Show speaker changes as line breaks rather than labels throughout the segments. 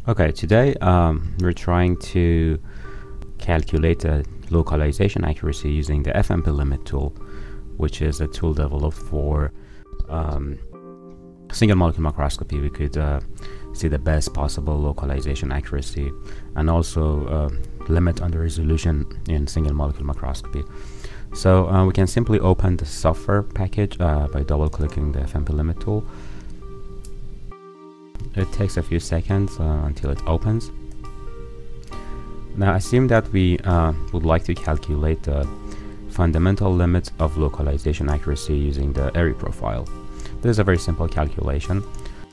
Okay, today we're trying to calculate the localization accuracy using the FandPLimitTool, which is a tool developed for single molecule macroscopy. We could see the best possible localization accuracy and also limit under resolution in single molecule macroscopy. So we can simply open the software package by double clicking the FandPLimitTool. It takes a few seconds until it opens. Now assume that we would like to calculate the fundamental limits of localization accuracy using the area profile. This is a very simple calculation.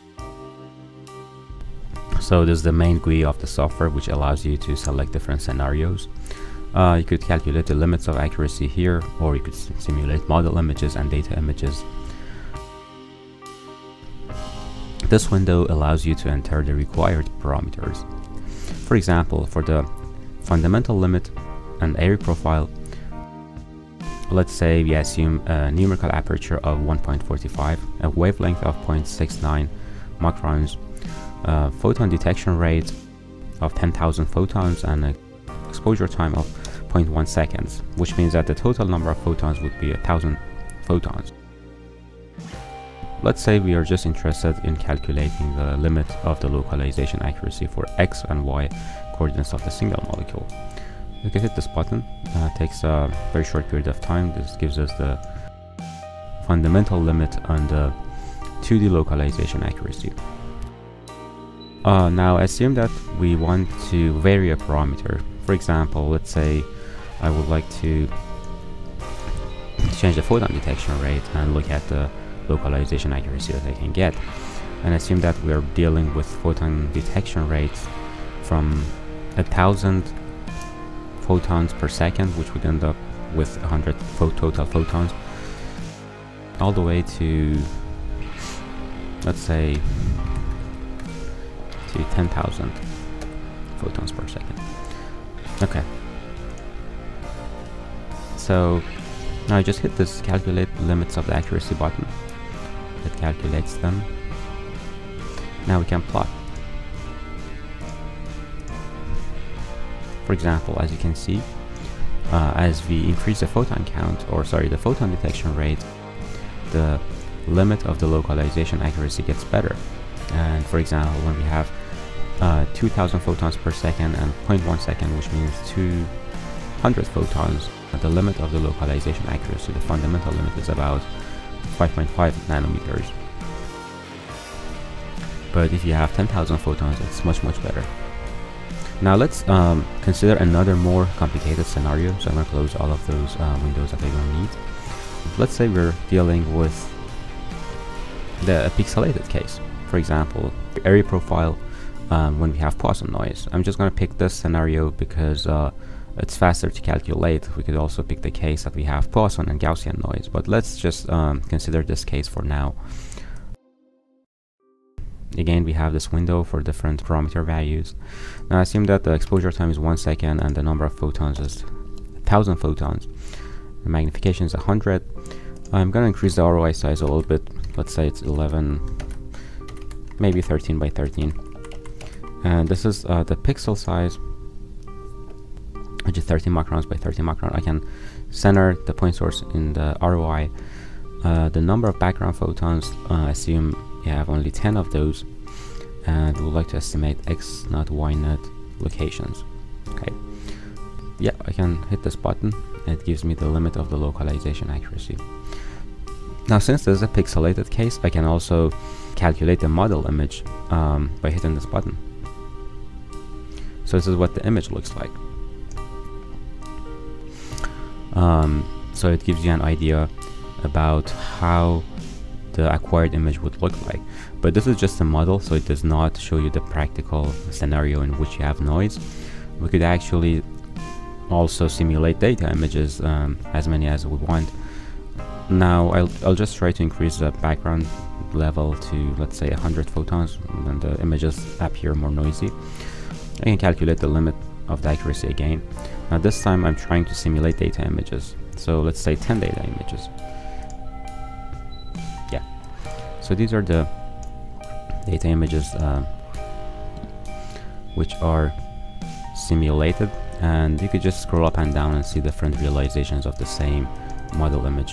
So this is the main GUI of the software, which allows you to select different scenarios. You could calculate the limits of accuracy here, or you could simulate model images and data images. This window allows you to enter the required parameters. For example, for the fundamental limit and area profile, let's say we assume a numerical aperture of 1.45, a wavelength of 0.69 microns, photon detection rate of 10,000 photons, and an exposure time of 0.1 seconds, which means that the total number of photons would be 1,000 photons. Let's say we are just interested in calculating the limit of the localization accuracy for X and Y coordinates of the single molecule. You can hit this button. It takes a very short period of time. This gives us the fundamental limit on the 2D localization accuracy. Now assume that we want to vary a parameter. For example, let's say I would like to change the photon detection rate and look at the localization accuracy that I can get, and assume that we are dealing with photon detection rates from 1,000 photons per second, which would end up with 100 total photons, all the way to, let's say, to 10,000 photons per second. Okay, so now I just hit this calculate limits of the accuracy button. It calculates them. Now we can plot. For example, as you can see, as we increase the photon count, or sorry, the photon detection rate, the limit of the localization accuracy gets better. And for example, when we have 2,000 photons per second and 0.1 second, which means 200 photons, the limit of the localization accuracy, the fundamental limit, is about 5.5 nanometers. But if you have 10,000 photons, it's much better. Now let's consider another more complicated scenario. So I'm going to close all of those windows that I don't need. Let's say we're dealing with the pixelated case. For example, area profile when we have Poisson noise. I'm just going to pick this scenario because it's faster to calculate. We could also pick the case that we have Poisson and Gaussian noise, but let's just consider this case for now. Again, we have this window for different parameter values. Now assume that the exposure time is 1 second and the number of photons is 1,000 photons. The magnification is 100. I'm going to increase the ROI size a little bit. Let's say it's 11, maybe 13 by 13. And this is the pixel size, which is 30 microns by 30 micron. I can center the point source in the ROI. The number of background photons, assume you have only 10 of those, and we would like to estimate X naught, Y naught locations. Okay, yeah, I can hit this button and it gives me the limit of the localization accuracy. Now since this is a pixelated case, I can also calculate the model image by hitting this button. So this is what the image looks like. So it gives you an idea about how the acquired image would look like. But this is just a model, so it does not show you the practical scenario in which you have noise. We could actually also simulate data images, as many as we want. Now I'll just try to increase the background level to, let's say, 100 photons, and then the images appear more noisy. I can calculate the limit of the accuracy again. Now this time I'm trying to simulate data images, so let's say 10 data images. Yeah, so these are the data images which are simulated, and you could just scroll up and down and see different realizations of the same model image.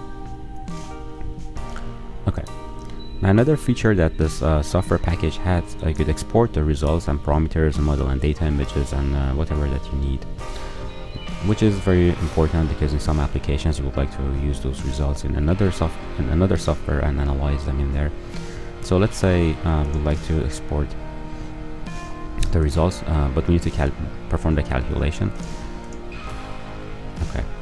Okay, now another feature that this software package has, you could export the results and parameters, model and data images, and whatever that you need, which is very important because in some applications you would like to use those results in another software and analyze them in there. So let's say we'd like to export the results, but we need to perform the calculation. Okay,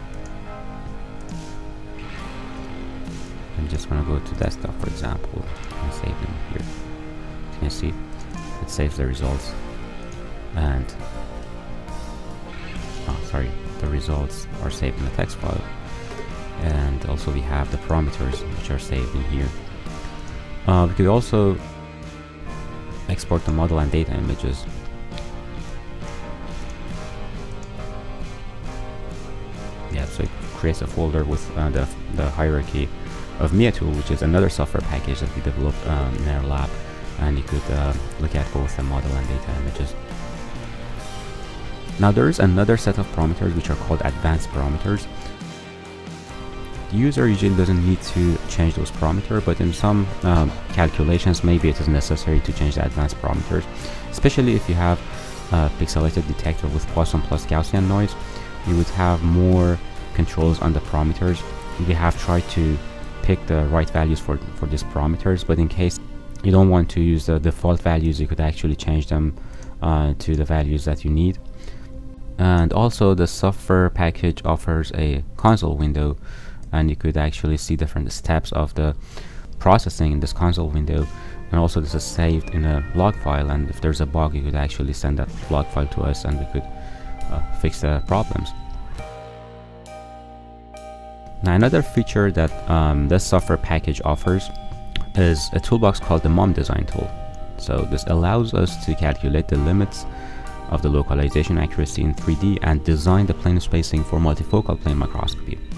I'm just gonna go to desktop, for example, and save them here. You can see it saves the results, and the results are saved in the text file, and also we have the parameters which are saved in here. We could also export the model and data images. Yeah, so it creates a folder with the hierarchy of MUMDesignTool, which is another software package that we developed in our lab, and you could look at both the model and data images. Now there is another set of parameters which are called advanced parameters. The user usually doesn't need to change those parameters, but in some calculations maybe it is necessary to change the advanced parameters, especially if you have a pixelated detector with Poisson plus Gaussian noise. You would have more controls on the parameters. We have tried to pick the right values for these parameters, but in case you don't want to use the default values, you could actually change them to the values that you need. And also the software package offers a console window, and you could actually see different steps of the processing in this console window, and also this is saved in a log file, and if there's a bug you could actually send that log file to us and we could fix the problems. Now another feature that this software package offers is a toolbox called the MUMDesignTool. So this allows us to calculate the limits of the localization accuracy in 3D and design the plane spacing for multifocal plane microscopy.